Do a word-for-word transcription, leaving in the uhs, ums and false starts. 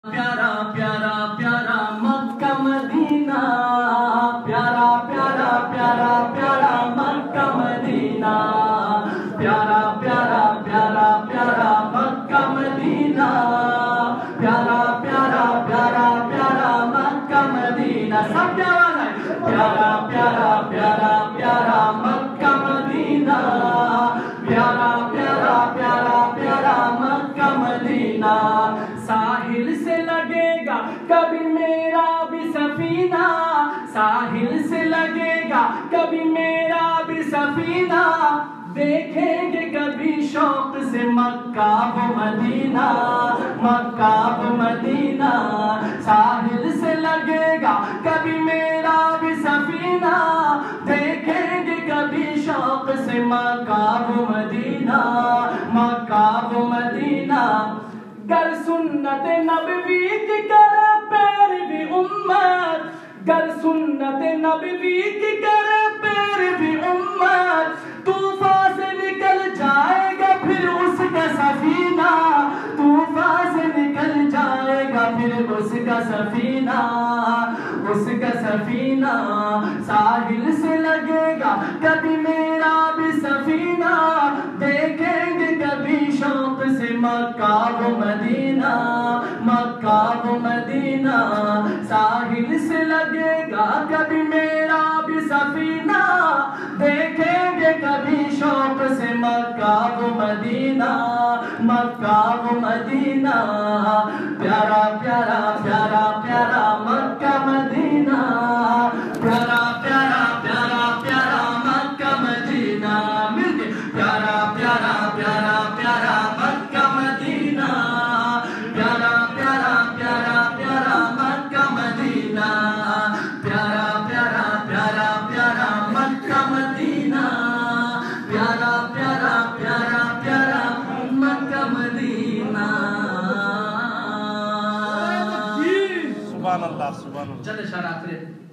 پیارا پیارا پیارا مکہ مدینہ، پیارا پیارا پیارا پیارا مکہ مدینہ، پیارا پیارا پیارا پیارا مکہ مدینہ، پیارا پیارا پیارا پیارا مکہ مدینہ، سب پیارا ہے، پیارا پیارا پیارا پیارا مکہ مدینہ، پیارا پیارا پیارا پیارا مکہ مدینہ، ساحل سے لگے گا کبھی میرا بھی سفینہ، ساحل سے لگے گا کبھی میرا بھی سفینہ، دیکھیں گے کبھی شوق سے مکہ و مدینہ، مکہ و مدینہ، ساحل سے لگے گا کبھی میرا بھی سفینہ، دیکھیں گے کبھی شوق سے مکہ و مدینہ، مکہ و مدینہ، گر سنت نبوی کی کرے پیروی امت، گر سنت نبوی کی کرے پیروی امت، طوفان سے نکل جائے گا پھر اس کا سفینہ، طوفان سے نکل جائے گا پھر اس کا سفینہ، اس کا سفینہ، ساحل سے لگے گا کبھی میرا بھی سفینہ، دیکھیں گے کبھی شوق سے مکہ و مدینہ، مکہ و مدینہ، ساحل سے لگے گا کبھی میرا بھی سفینہ، دیکھیں گے کبھی شوق سے مکہ و مدینہ، مکہ و مدینہ، پیارا پیارا پیارا پیارا مکہ مدینہ، پیارا پیارا پیارا پیارا مکہ مدینہ، مل کے پیارا پیارا پیارا پیارا مکہ مدینہ، پیارا پیارا پیارا پیارا مکہ مدینہ، پیارا پیارا پیارا پیارا مکہ مدینہ، پیارا پیارا پیارا پیارا مکہ مدینہ، سبحان اللہ سبحان اللہ. چلے شارع آخر